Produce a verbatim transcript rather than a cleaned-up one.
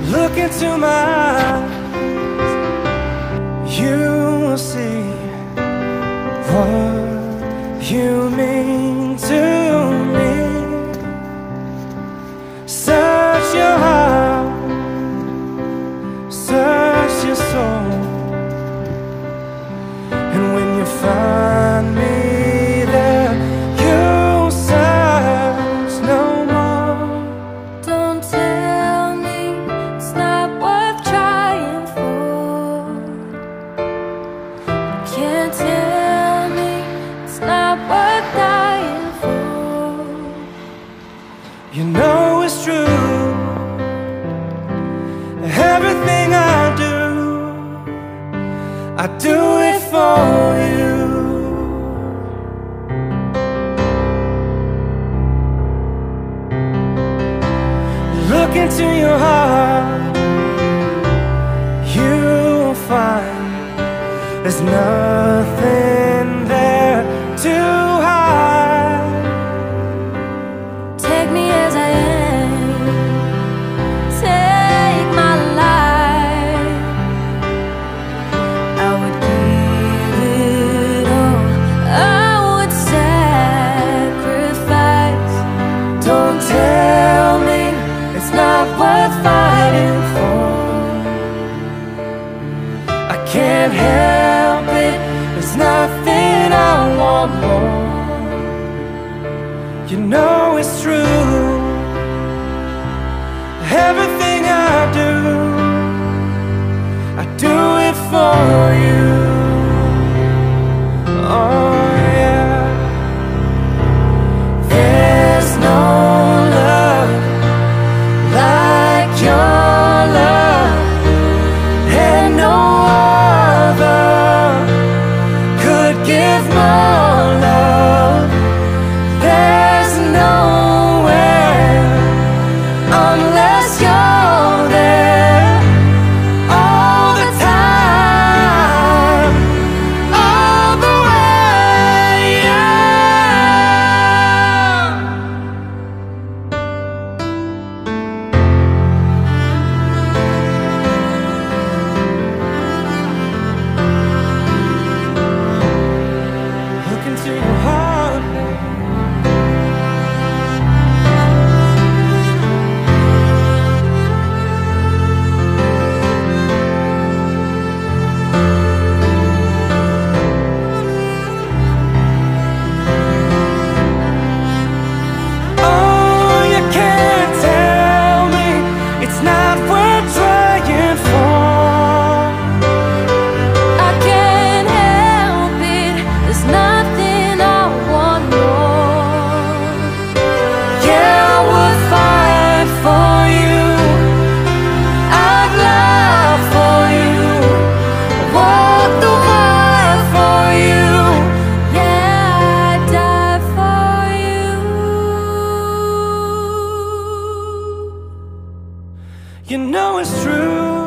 Look into my eyes, you will see what you mean to me. Search your heart, search your soul, and when you find me there, you'll search no more. Don't tell me it's not worth trying for. Can't tell me it's not worth dying for. You know it's true, everything I do, I do it for you. Look into your heart, you'll find there's nothing there to hide. Take me as I am, take my life. I would give it all, I would sacrifice. Don't tell me it's not worth fighting for. I can't help it, there's nothing I want more. You know it's true, everything I do, I do it for you. Oh yeah. There's no love like your love, and no other could give more love. There's nowhere unless you're there all the time, all the way, yeah. Look into your heart, oh, you can't tell me it's not worth trying for. I can't help it, there's nothing I want more. Yeah, I would fight for you, I'd love for you, walk the world for you. Yeah, I'd die for you. You know it's true,